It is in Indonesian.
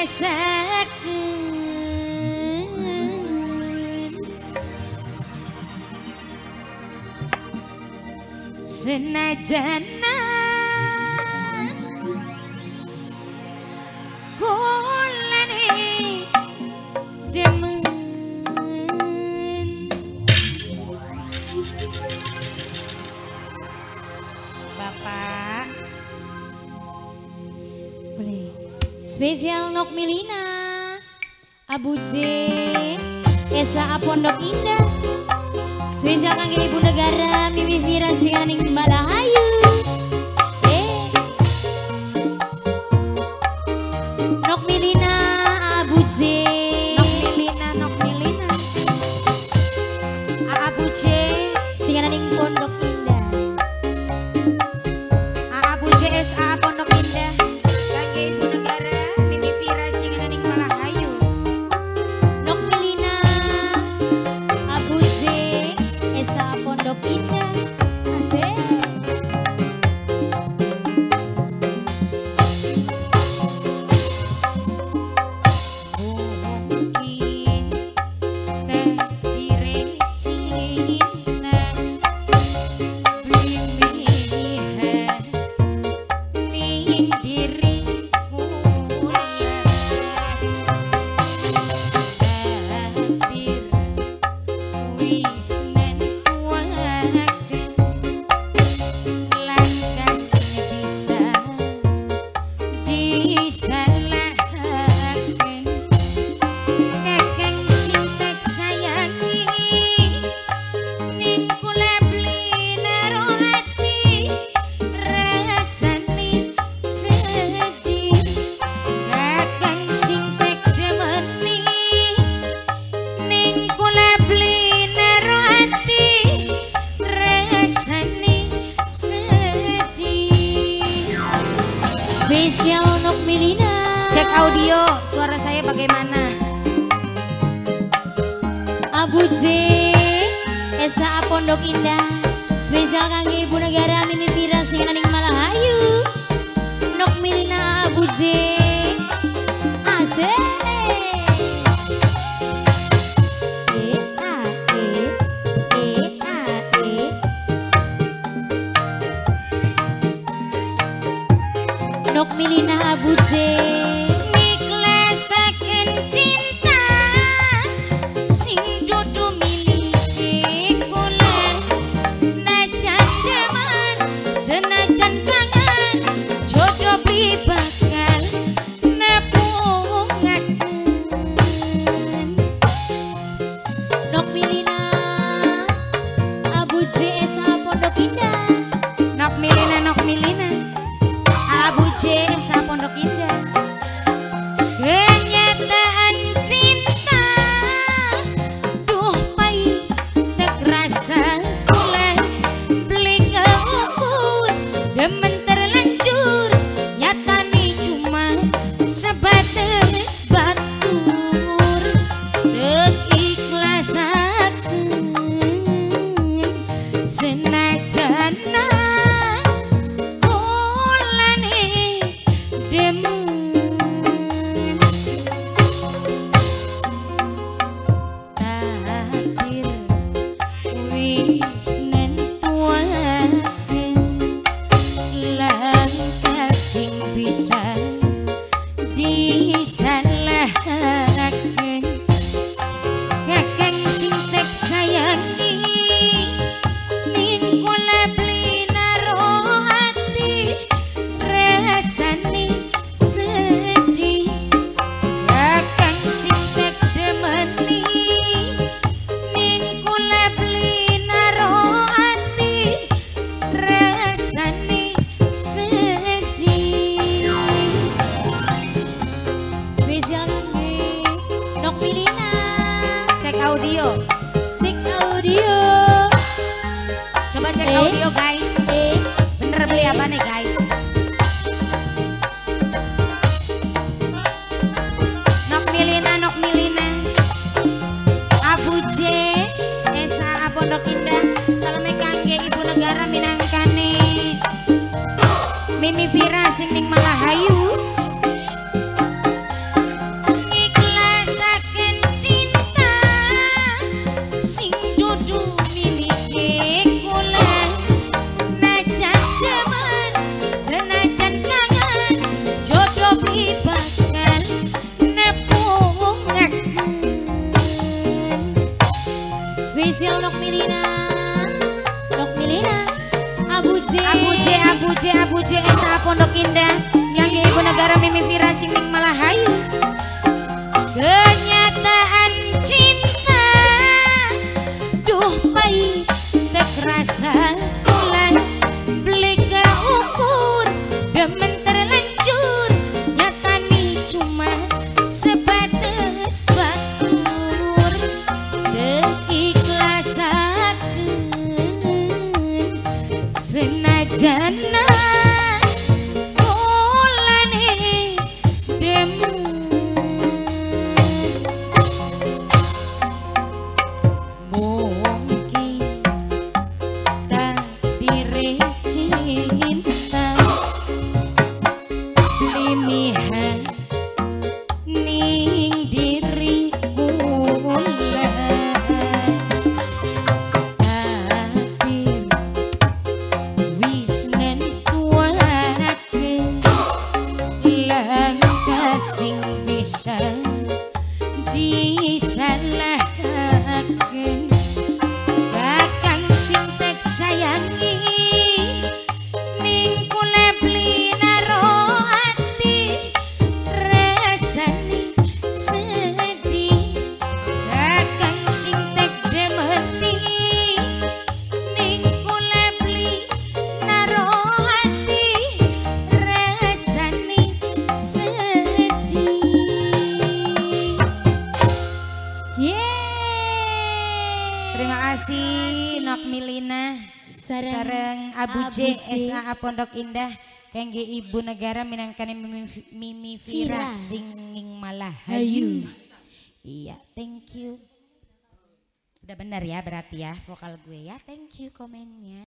senajan kulane demen Bapak boleh spesial Nok Milina Abu J Esa Pondok Indah spesial kangge ibu negara Mimi Vira Singaning Malahayu. Nok Milina Abu J Nok Milina Abu J Singaning Pondok Indah Abu J SA Pondok Indah kangge ibu negara Mimi Vira Singaning Malahayu. Nok Milina Abu J Esa Pondok Indah asik. Spesial Nok Milina. Cek audio, suara saya bagaimana? Abu J Esa Pondok Indah spesial kangge ibu negara Mimi Vira Singaning Malahayu. Nok Milina Abu J asik. Nok Milina Abu J nikhlasaken cinta sing dudu miliki kula najan demen senajan kangen jodoh beli bakal nepungaken. Nok Milina Abu J Esa Pondok Indah. Nok Milina Abu J Esa Pondok Indah. Kenyataan cinta duh pahit tak rasa kula beli keukur demen terlanjur nyatani cuma sebatas batur dek ikhlasaken senajan disalahkan kakang sing tek sayangi ning kula beli naro ati rasane sedih kakang sing tek demeni ning kula beli naro ati rasane sedih. Spesial Nok Milina. Cek audio. Coba cek audio guys. Bener beli apa nih guys? Nok Milina Abu J Esa Pondok Indah. Salame kangge ibu negara minangkane Mimi Vira sing ning Malahayu. Spesial Nok Milina, Abu J Esa Pondok Indah, yang ibu negara Mimi Vira Singning Malahayu. Kenyataan cinta, duh pahit terasa ulang, beli ke ukur demen terlanjur, nyatani cuma sebatas batur, deikhlasakeun senajan mulane demen. Sing bisa disalahkan kakang sing tek sayangi ning kula beli naro ati rasane sedih, kakang sing tek demeni ning kula beli naro ati rasane sedih. Terima kasih Nok Milina sareng Abu J SA Pondok Indah kangge ibu negara minangkani Mimi Vira Singning Malahayu. Iya, thank you. Udah benar ya berarti ya vokal gue ya. Thank you komennya.